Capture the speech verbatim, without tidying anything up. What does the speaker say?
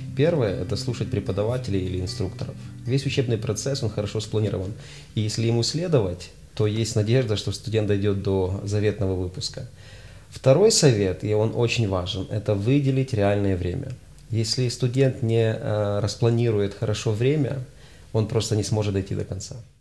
Первое – это слушать преподавателей или инструкторов. Весь учебный процесс, он хорошо спланирован. И если ему следовать, то есть надежда, что студент дойдет до заветного выпуска. Второй совет, и он очень важен, это выделить реальное время. Если студент не распланирует хорошо время, он просто не сможет дойти до конца.